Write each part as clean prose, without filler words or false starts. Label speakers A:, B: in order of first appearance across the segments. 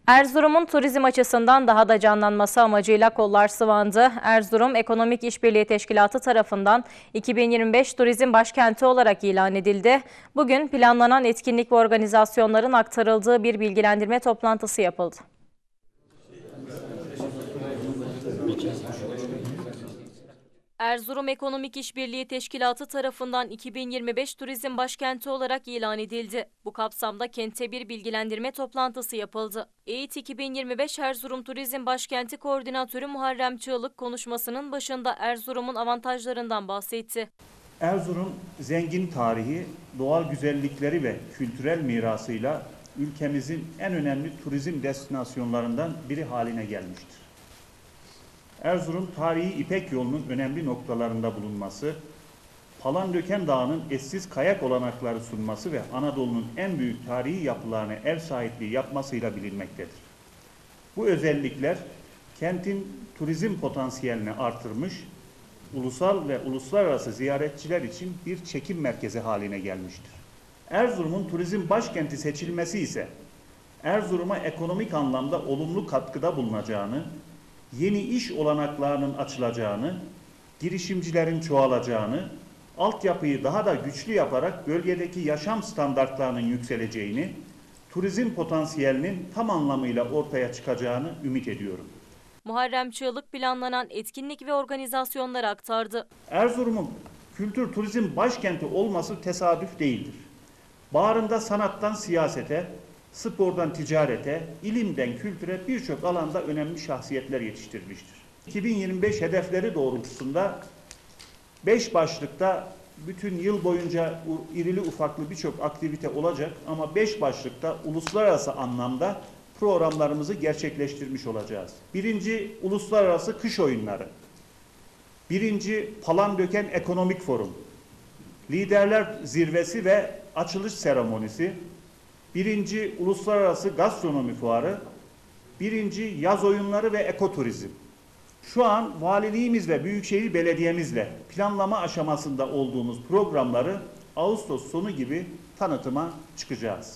A: Erzurum'un turizm açısından daha da canlanması amacıyla kollar sıvandı. Erzurum Ekonomik İşbirliği Teşkilatı tarafından 2025 Turizm Başkenti olarak ilan edildi. Bugün planlanan etkinlik ve organizasyonların aktarıldığı bir bilgilendirme toplantısı yapıldı. Erzurum Ekonomik İşbirliği Teşkilatı tarafından 2025 Turizm Başkenti olarak ilan edildi. Bu kapsamda kente bir bilgilendirme toplantısı yapıldı. EİT 2025 Erzurum Turizm Başkenti Koordinatörü Muharrem Çığlık konuşmasının başında Erzurum'un avantajlarından bahsetti.
B: Erzurum zengin tarihi, doğal güzellikleri ve kültürel mirasıyla ülkemizin en önemli turizm destinasyonlarından biri haline gelmiştir. Erzurum tarihi İpek yolunun önemli noktalarında bulunması, Palandöken Dağı'nın eşsiz kayak olanakları sunması ve Anadolu'nun en büyük tarihi yapılarına ev sahipliği yapmasıyla bilinmektedir. Bu özellikler kentin turizm potansiyelini artırmış, ulusal ve uluslararası ziyaretçiler için bir çekim merkezi haline gelmiştir. Erzurum'un turizm başkenti seçilmesi ise Erzurum'a ekonomik anlamda olumlu katkıda bulunacağını, yeni iş olanaklarının açılacağını, girişimcilerin çoğalacağını, altyapıyı daha da güçlü yaparak bölgedeki yaşam standartlarının yükseleceğini, turizm potansiyelinin tam anlamıyla ortaya çıkacağını ümit ediyorum.
A: Muharrem Çığlık planlanan etkinlik ve organizasyonları aktardı.
B: Erzurum'un kültür turizm başkenti olması tesadüf değildir. Bağrında sanattan siyasete, spordan ticarete, ilimden kültüre birçok alanda önemli şahsiyetler yetiştirmiştir. 2025 hedefleri doğrultusunda 5 başlıkta bütün yıl boyunca irili ufaklı birçok aktivite olacak ama 5 başlıkta uluslararası anlamda programlarımızı gerçekleştirmiş olacağız. Birinci Uluslararası Kış Oyunları. Birinci Palandöken Ekonomik Forum. Liderler Zirvesi ve Açılış Seremonisi. Birinci Uluslararası Gastronomi Fuarı. Birinci Yaz Oyunları ve Ekoturizm. Şu an valiliğimiz ve Büyükşehir Belediye'mizle planlama aşamasında olduğumuz programları Ağustos sonu gibi tanıtıma çıkacağız.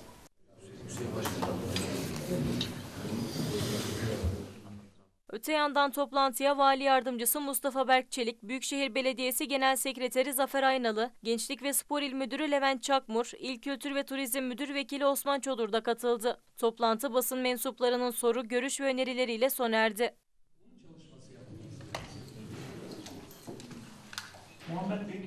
A: Öte yandan toplantıya Vali Yardımcısı Mustafa Berkçelik, Büyükşehir Belediyesi Genel Sekreteri Zafer Aynalı, Gençlik ve Spor İl Müdürü Levent Çakmur, İl Kültür ve Turizm Müdür Vekili Osman Çodur da katıldı. Toplantı basın mensuplarının soru, görüş ve önerileriyle sona erdi.
C: Muhammed Bey